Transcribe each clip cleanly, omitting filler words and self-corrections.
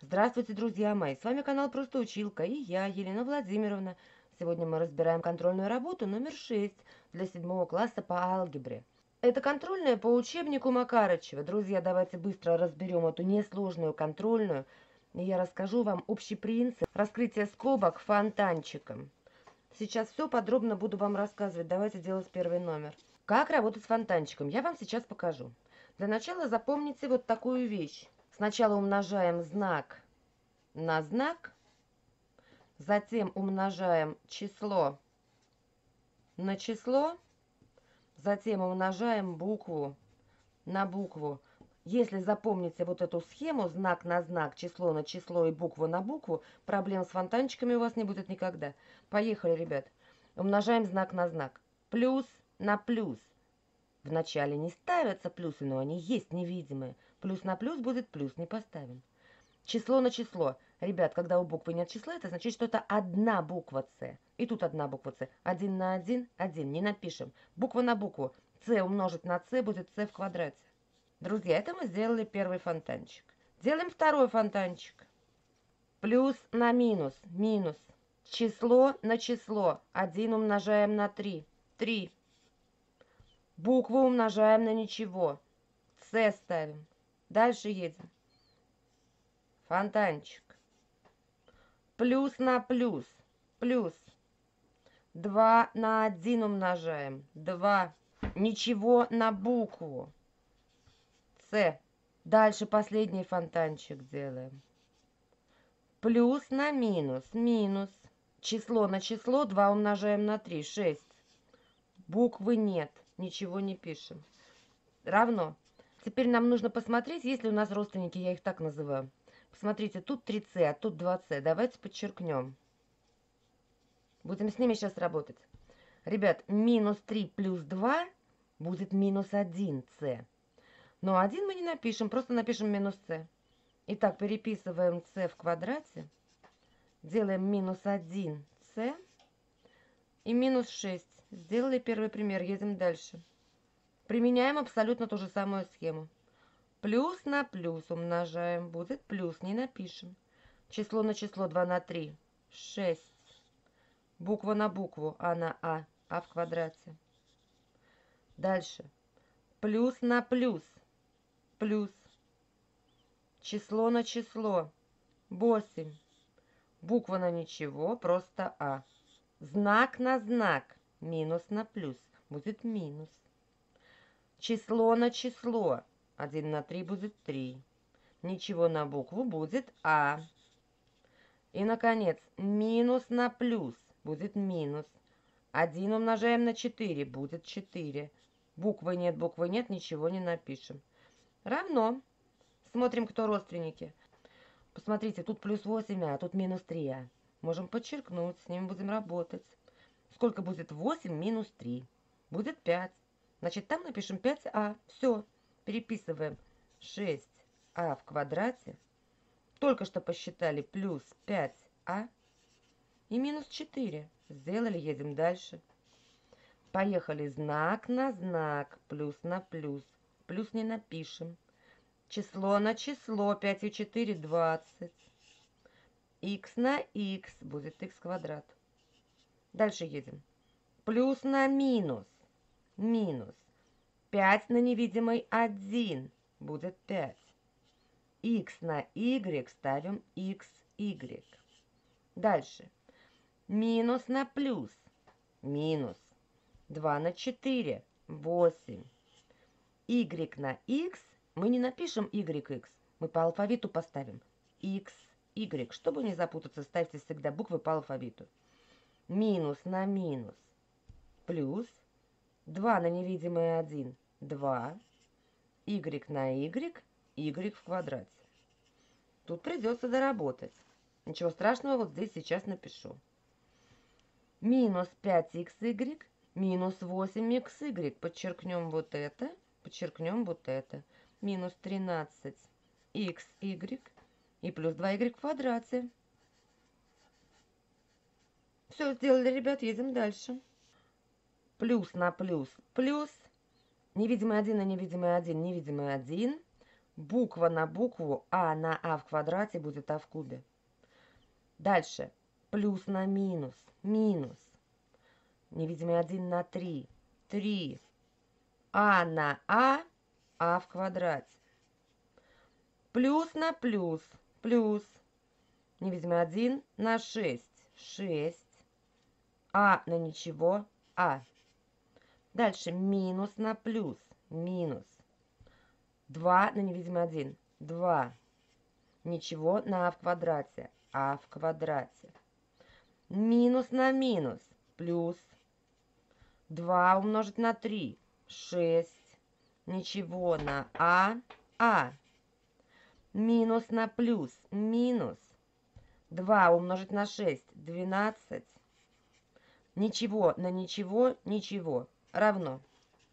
Здравствуйте, друзья мои! С вами канал Просто Училка и я, Елена Владимировна. Сегодня мы разбираем контрольную работу номер 6 для 7 класса по алгебре. Это контрольная по учебнику Макарычева. Друзья, давайте быстро разберем эту несложную контрольную. И я расскажу вам общий принцип раскрытия скобок фонтанчиком. Сейчас все подробно буду вам рассказывать. Давайте делать первый номер. Как работать с фонтанчиком, я вам сейчас покажу. Для начала запомните вот такую вещь. Сначала умножаем знак на знак, затем умножаем число на число, затем умножаем букву на букву. Если запомните вот эту схему, знак на знак, число на число и букву на букву, проблем с фонтанчиками у вас не будет никогда. Поехали, ребят. Умножаем знак на знак. Плюс на плюс. Вначале не ставятся плюсы, но они есть невидимые. Плюс на плюс будет плюс, не поставим. Число на число. Ребят, когда у буквы нет числа, это значит, что это одна буква С. И тут одна буква С. 1 на 1, 1. Не напишем. Буква на букву. С умножить на С будет С в квадрате. Друзья, это мы сделали первый фонтанчик. Делаем второй фонтанчик. Плюс на минус. Минус. Число на число. 1 умножаем на 3. 3. Букву умножаем на ничего. С ставим. Дальше едем. Фонтанчик. Плюс на плюс. Плюс. 2 на 1 умножаем. 2. Ничего на букву. С. Дальше последний фонтанчик делаем. Плюс на минус. Минус. Число на число. 2 умножаем на 3. 6. Буквы нет. Ничего не пишем. Равно. Теперь нам нужно посмотреть, есть ли у нас родственники, я их так называю. Посмотрите, тут 3С, а тут 2С. Давайте подчеркнем. Будем с ними сейчас работать. Ребят, минус 3 плюс 2 будет минус 1С. Но 1 мы не напишем, просто напишем минус С. Итак, переписываем С в квадрате. Делаем минус 1С и минус 6. Сделали первый пример, едем дальше. Применяем абсолютно ту же самую схему. Плюс на плюс умножаем. Будет плюс, не напишем. Число на число 2 на 3. 6. Буква на букву. А на А. А в квадрате. Дальше. Плюс на плюс. Плюс. Число на число. 8. Буква на ничего. Просто А. Знак на знак. Минус на плюс. Будет минус. Число на число. 1 на 3 будет 3. Ничего на букву будет А. И, наконец, минус на плюс будет минус. 1 умножаем на 4 будет 4. Буквы нет, ничего не напишем. Равно. Смотрим, кто родственники. Посмотрите, тут плюс 8А, тут минус 3А. Можем подчеркнуть, с ними будем работать. Сколько будет 8 минус 3? Будет 5. Значит, там напишем 5А. Все. Переписываем 6А в квадрате. Только что посчитали плюс 5А и минус 4. Сделали, едем дальше. Поехали. Знак на знак. Плюс на плюс. Плюс не напишем. Число на число. 5 и 4 – 20. Х на х будет х квадрат. Дальше едем. Плюс на минус. Минус. 5 на невидимый 1 будет 5. Х на y ставим xy. Дальше. Минус на плюс. Минус. 2 на 4. 8. Y на x. Мы не напишем yx. Мы по алфавиту поставим xy. Чтобы не запутаться, ставьте всегда буквы по алфавиту. Минус на минус. Плюс. 2 на невидимый 1. 2. Y на y в квадрате. Тут придется доработать. Ничего страшного, вот здесь сейчас напишу. Минус 5xy минус 8xy. Подчеркнем вот это. Подчеркнем вот это. Минус 13xy и плюс 2y в квадрате. Все сделали, ребят, едем дальше. Плюс на плюс плюс. Невидимый 1 на невидимый 1, невидимый 1. Буква на букву, а на а в квадрате будет а в кубе. Дальше. Плюс на минус. Минус. Невидимый 1 на 3. 3. А на а в квадрате. Плюс на плюс. Плюс. Невидимый 1 на 6. 6. А на ничего, а. Дальше минус на плюс. Минус. 2 на невидимый 1. 2. Ничего на а в квадрате. А в квадрате. Минус на минус. Плюс. 2 умножить на 3. 6. Ничего на а. Минус на плюс. Минус. 2 умножить на 6. 12. Ничего на ничего. Ничего. Равно.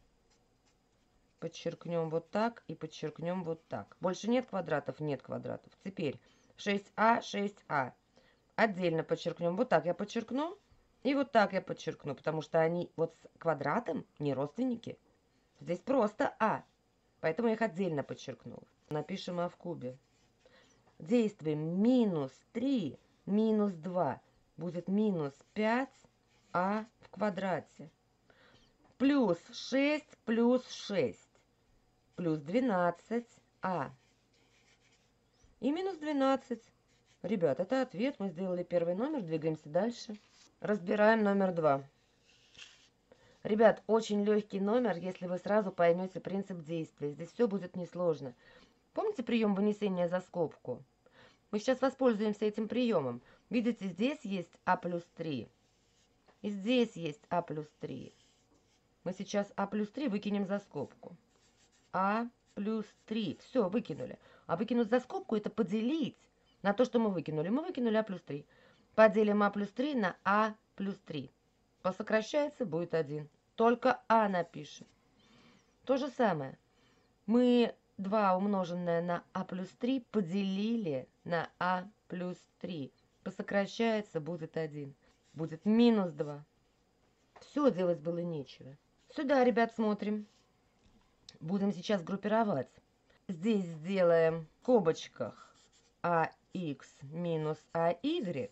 Подчеркнем вот так и подчеркнем вот так. Больше нет квадратов? Нет квадратов. Теперь 6а, 6а. Отдельно подчеркнем. Вот так я подчеркну. И вот так я подчеркну. Потому что они вот с квадратом не родственники. Здесь просто а. Поэтому я их отдельно подчеркнула. Напишем а в кубе. Действуем минус 3, минус 2. Будет минус 5а в квадрате. Плюс 6 плюс 6. Плюс 12а. И минус 12. Ребят, это ответ. Мы сделали первый номер. Двигаемся дальше. Разбираем номер 2. Ребят, очень легкий номер, если вы сразу поймете принцип действия. Здесь все будет несложно. Помните прием вынесения за скобку? Мы сейчас воспользуемся этим приемом. Видите, здесь есть а плюс 3. И здесь есть а плюс 3. Мы сейчас а плюс 3 выкинем за скобку. А плюс 3. Все, выкинули. А выкинуть за скобку — это поделить на то, что мы выкинули. Мы выкинули а плюс 3. Поделим а плюс 3 на а плюс 3. Посокращается, будет 1. Только а напишем. То же самое. Мы 2 умноженное на а плюс 3 поделили на а плюс 3. Посокращается, будет 1. Будет минус 2. Все, делать было нечего. Сюда, ребят, смотрим. Будем сейчас группировать. Здесь сделаем в скобочках ах минус ай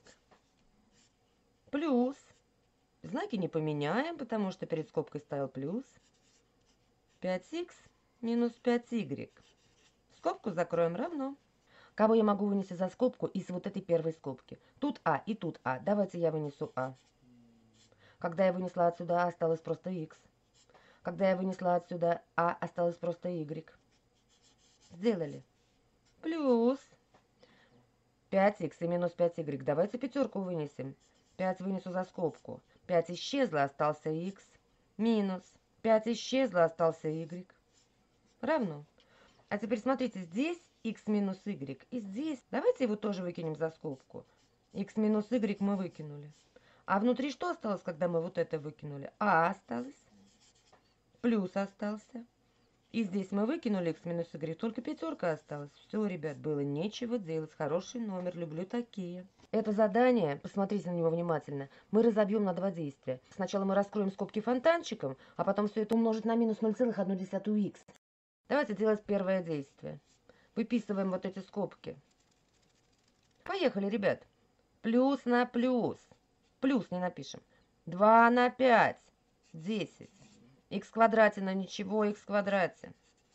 плюс. Знаки не поменяем, потому что перед скобкой стоял плюс. 5х минус 5y. Скобку закроем равно. Кого я могу вынести за скобку из вот этой первой скобки? Тут а и тут а. Давайте я вынесу а. Когда я вынесла отсюда а, осталось просто х. Когда я вынесла отсюда а, осталось просто y. Сделали. Плюс 5х и минус 5y. Давайте пятерку вынесем. 5 вынесу за скобку. 5 исчезло, остался х. Минус 5 исчезло, остался y. Равно. А теперь смотрите, здесь x минус y. И здесь, давайте его тоже выкинем за скобку. X минус y мы выкинули. А внутри что осталось, когда мы вот это выкинули? А осталось. Плюс остался. И здесь мы выкинули x минус y. Только пятерка осталась. Все, ребят, было нечего делать. Хороший номер. Люблю такие. Это задание, посмотрите на него внимательно, мы разобьем на два действия. Сначала мы раскроем скобки фонтанчиком, а потом все это умножить на минус 0,1х. Давайте делать первое действие. Выписываем вот эти скобки. Поехали, ребят. Плюс на плюс. Плюс не напишем. 2 на 5. 10. Х в квадрате на ничего, х в квадрате.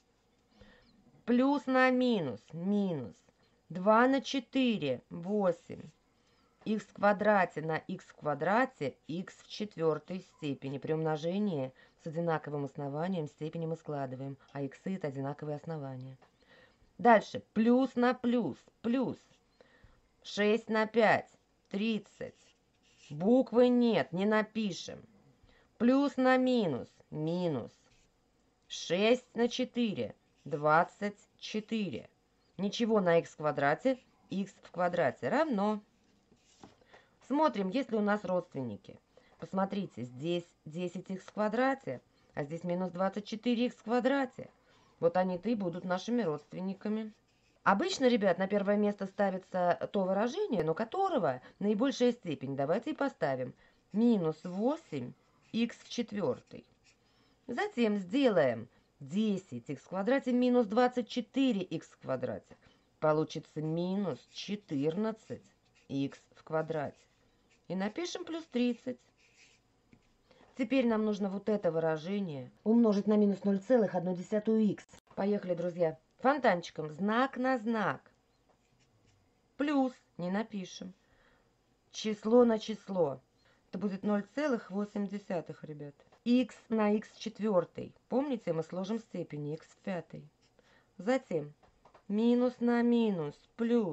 Плюс на минус. Минус. 2 на 4. 8. Х в квадрате на х в квадрате, х в четвертой степени. При умножении с одинаковым основанием степени мы складываем, а х это одинаковые основания. Дальше. Плюс на плюс. Плюс. 6 на 5. 30. Буквы нет, не напишем. Плюс на минус. Минус. 6 на 4. 24. Ничего на х в квадрате, х в квадрате равно. Смотрим, есть ли у нас родственники. Посмотрите, здесь 10х в квадрате, а здесь минус 24х в квадрате. Вот они-то и будут нашими родственниками. Обычно, ребят, на первое место ставится то выражение, но которого наибольшая степень. Давайте и поставим. Минус 8х в четвертой. Затем сделаем 10х в квадрате минус 24х в квадрате. Получится минус 14х в квадрате. И напишем плюс 30. Теперь нам нужно вот это выражение умножить на минус 0,1х. Поехали, друзья. Фонтанчиком знак на знак. Плюс не напишем. Число на число. Это будет 0,8, ребят. Х на х четвертый. Помните, мы сложим степени х в пятой. Затем минус на минус плюс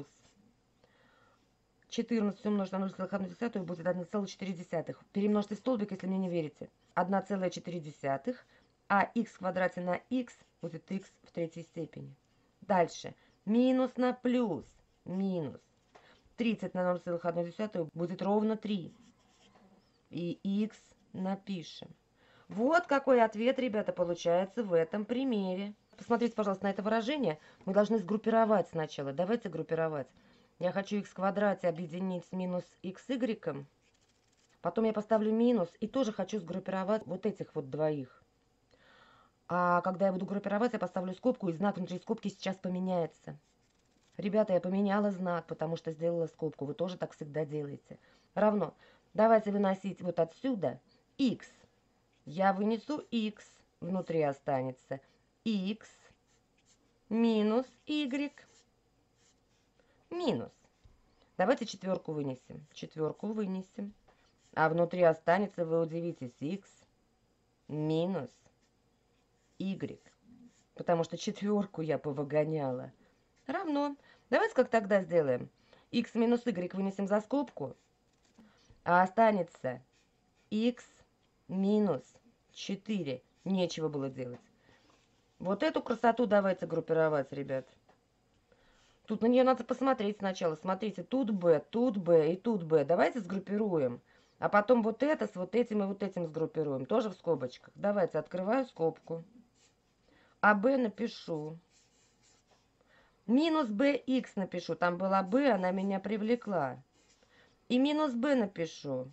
14 умножить на 0,1 будет 1,4. Перемножьте столбик, если мне не верите. 1,4. А х в квадрате на х будет х в третьей степени. Дальше. Минус на плюс. Минус. 30 на 0,1 будет ровно 3. И х напишем. Вот какой ответ, ребята, получается в этом примере. Посмотрите, пожалуйста, на это выражение. Мы должны сгруппировать сначала. Давайте группировать. Я хочу х в квадрате объединить с минус xy. Потом я поставлю минус и тоже хочу сгруппировать вот этих вот двоих. А когда я буду группировать, я поставлю скобку, и знак внутри скобки сейчас поменяется. Ребята, я поменяла знак, потому что сделала скобку. Вы тоже так всегда делаете. Равно. Давайте выносить вот отсюда х. Я вынесу х. Внутри останется х минус y. Минус. Давайте четверку вынесем. Четверку вынесем. А внутри останется, вы удивитесь, х минус y. Потому что четверку я повыгоняла. Равно. Давайте как тогда сделаем. Х минус y вынесем за скобку. А останется х минус 4. Нечего было делать. Вот эту красоту давайте группировать, ребят. Тут на нее надо посмотреть сначала. Смотрите, тут b и тут b. Давайте сгруппируем. А потом вот это с вот этим и вот этим сгруппируем. Тоже в скобочках. Давайте, открываю скобку. А b напишу. Минус bx напишу. Там была b, она меня привлекла. И минус b напишу.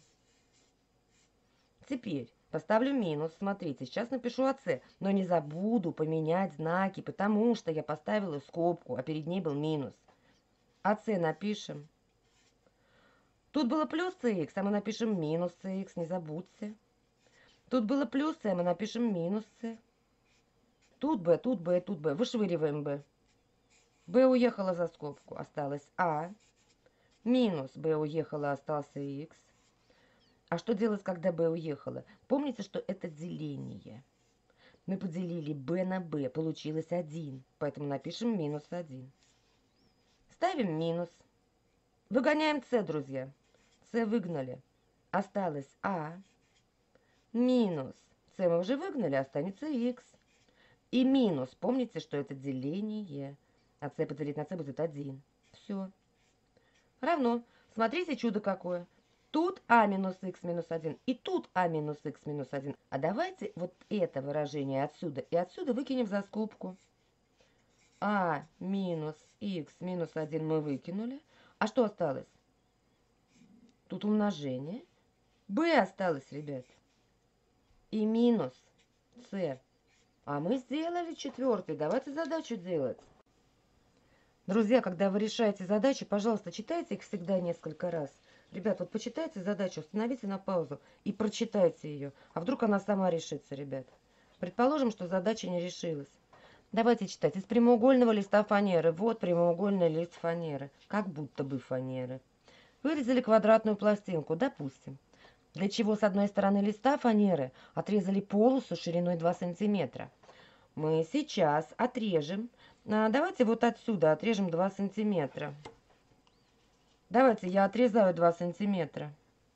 Теперь поставлю минус. Смотрите, сейчас напишу АС. Но не забуду поменять знаки, потому что я поставила скобку, а перед ней был минус. АС напишем. Тут было плюс cx, а мы напишем минус cx, не забудьте. Тут было плюс c, мы напишем минус c. Тут b, тут b, тут b. Вышвыриваем b. b уехала за скобку, осталось а. Минус b уехала, остался x. А что делать, когда b уехала? Помните, что это деление. Мы поделили b на b, получилось 1. Поэтому напишем минус 1. Ставим минус. Выгоняем c, друзья. c выгнали. Осталось а. Минус. c мы уже выгнали, останется x. И минус. Помните, что это деление. А c поделить на c будет 1. Все. Равно. Смотрите, чудо какое. Тут а минус х минус 1 и тут а минус х минус 1. А давайте вот это выражение отсюда и отсюда выкинем за скобку. А минус х минус 1 мы выкинули. А что осталось? Тут умножение. b осталось, ребят. И минус c. А мы сделали четвертый. Давайте задачу делать. Друзья, когда вы решаете задачи, пожалуйста, читайте их всегда несколько раз. Ребят, вот почитайте задачу, установите на паузу и прочитайте ее. А вдруг она сама решится, ребят? Предположим, что задача не решилась. Давайте читать. Из прямоугольного листа фанеры. Вот прямоугольный лист фанеры. Как будто бы фанеры. Вырезали квадратную пластинку, допустим. Для чего с одной стороны листа фанеры отрезали полосу шириной 2 сантиметра. Мы сейчас отрежем. Давайте вот отсюда отрежем 2 сантиметра. Давайте, я отрезаю 2 сантиметра.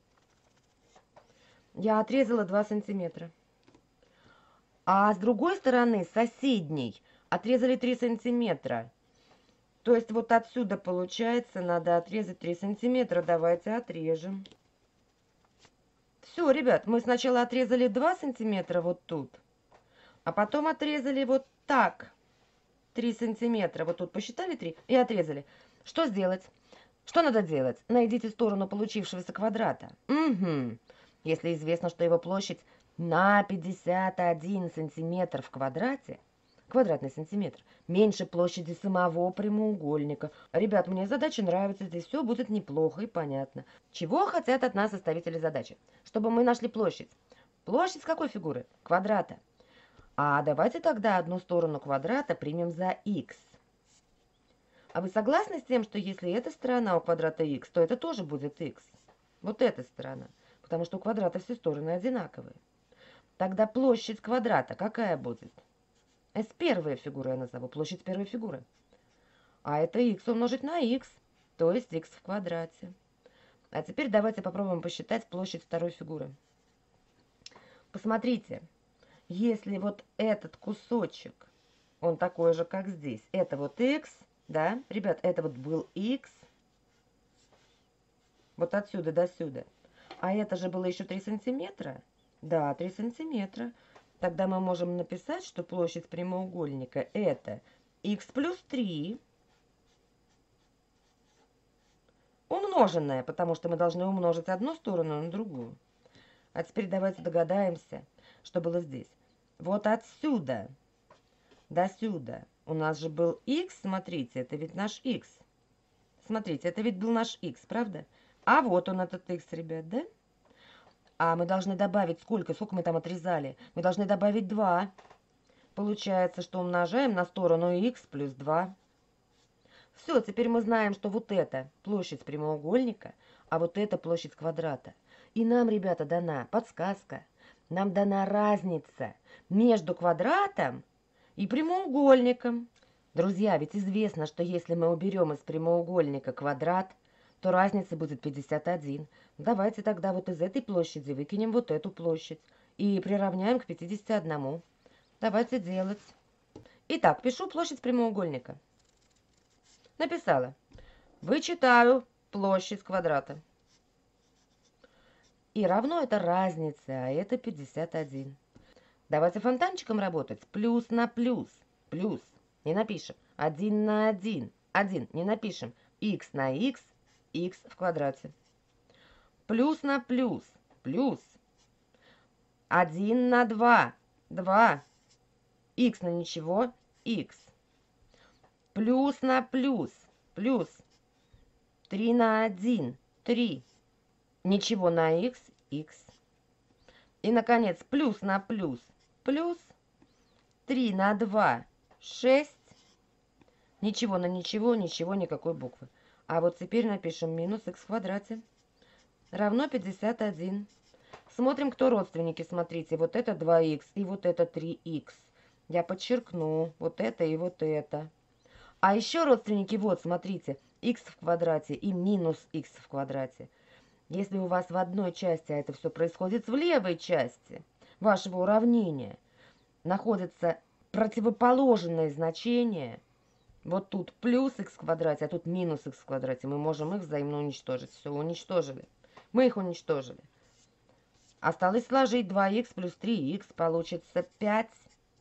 Я отрезала 2 сантиметра. А с другой стороны, соседней, отрезали 3 сантиметра. То есть вот отсюда, получается, надо отрезать 3 сантиметра. Давайте отрежем. Все, ребят, мы сначала отрезали 2 сантиметра вот тут. А потом отрезали вот так. 3 сантиметра. Вот тут посчитали 3 и отрезали. Что сделать? Что надо делать? Найдите сторону получившегося квадрата. Угу. Если известно, что его площадь на 51 сантиметр в квадрате, квадратный сантиметр, меньше площади самого прямоугольника. Ребят, мне задача нравится, здесь все будет неплохо и понятно. Чего хотят от нас составители задачи? Чтобы мы нашли площадь. Площадь с какой фигуры? Квадрата. А давайте тогда одну сторону квадрата примем за х. А вы согласны с тем, что если эта сторона у квадрата х, то это тоже будет х? Вот эта сторона. Потому что у квадрата все стороны одинаковые. Тогда площадь квадрата какая будет? S первая фигура я назову, площадь первой фигуры. А это х умножить на х, то есть х в квадрате. А теперь давайте попробуем посчитать площадь второй фигуры. Посмотрите, если вот этот кусочек, он такой же, как здесь, это вот х, да, ребят, это вот был х, вот отсюда до сюда. А это же было еще 3 сантиметра. Да, 3 сантиметра. Тогда мы можем написать, что площадь прямоугольника это х плюс 3 умноженное, потому что мы должны умножить одну сторону на другую. А теперь давайте догадаемся, что было здесь. Вот отсюда до сюда у нас же был х, смотрите, это ведь наш х. Смотрите, это ведь был наш х, правда? А вот он этот х, ребят, да? А мы должны добавить сколько? Сколько мы там отрезали? Мы должны добавить 2. Получается, что умножаем на сторону х плюс 2. Все, теперь мы знаем, что вот это площадь прямоугольника, а вот это площадь квадрата. И нам, ребята, дана подсказка. Нам дана разница между квадратом и прямоугольником. Друзья, ведь известно, что если мы уберем из прямоугольника квадрат, то разница будет 51. Давайте тогда вот из этой площади выкинем вот эту площадь и приравняем к 51. Давайте делать. Итак, пишу площадь прямоугольника. Написала. Вычитаю площадь квадрата. И равно это разница, а это 51. Давайте фонтанчиком работать. Плюс на плюс. Плюс. Не напишем. 1 на 1. 1. Не напишем. Х на х. Х в квадрате. Плюс на плюс. Плюс. 1 на 2. 2. Х на ничего. Х. Плюс на плюс. Плюс. 3 на 1. 3. Ничего на х. Х. И, наконец, плюс на плюс. Плюс. 3 на 2. 6. Ничего на ничего. Ничего, никакой буквы. А вот теперь напишем минус х в квадрате. Равно 51. Смотрим, кто родственники. Смотрите, вот это 2х и вот это 3х. Я подчеркну. Вот это и вот это. А еще родственники, вот, смотрите, х в квадрате и минус х в квадрате. Если у вас в одной части, а это все происходит в левой части вашего уравнения, находится противоположное значение, вот тут плюс х в квадрате, а тут минус х в квадрате, мы можем их взаимно уничтожить. Все, уничтожили. Мы их уничтожили. Осталось сложить 2х плюс 3х, получится 5х.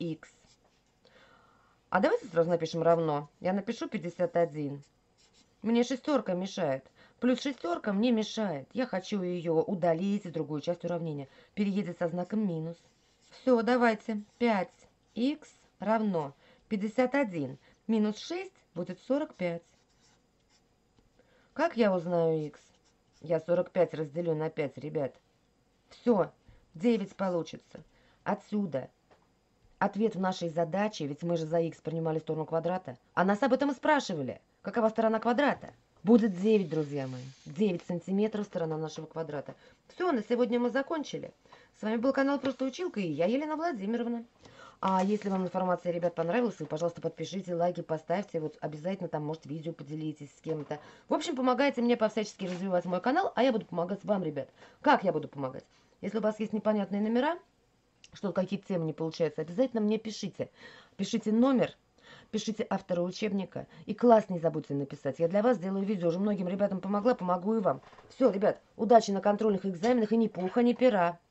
А давайте сразу напишем равно. Я напишу 51. Мне шестерка мешает. Плюс шестерка мне мешает. Я хочу ее удалить из другую часть уравнения. Переедет со знаком минус. Все, давайте. 5х равно 51. Минус 6 будет 45. Как я узнаю х? Я 45 разделю на 5, ребят. Все, 9 получится. Отсюда ответ в нашей задаче, ведь мы же за х принимали сторону квадрата, а нас об этом и спрашивали. Какова сторона квадрата? Будет 9, друзья мои. 9 сантиметров сторона нашего квадрата. Все, на сегодня мы закончили. С вами был канал Просто Училка и я, Елена Владимировна. А если вам информация, ребят, понравилась, вы, пожалуйста, подпишите, лайки поставьте. Вот обязательно там, может, видео поделитесь с кем-то. В общем, помогайте мне по-всячески развивать мой канал, а я буду помогать вам, ребят. Как я буду помогать? Если у вас есть непонятные номера, что какие-то темы не получаются, обязательно мне пишите. Пишите номер, пишите автора учебника. И класс не забудьте написать. Я для вас сделаю видео. Уже многим ребятам помогла, помогу и вам. Все, ребят, удачи на контрольных экзаменах и ни пуха, ни пера.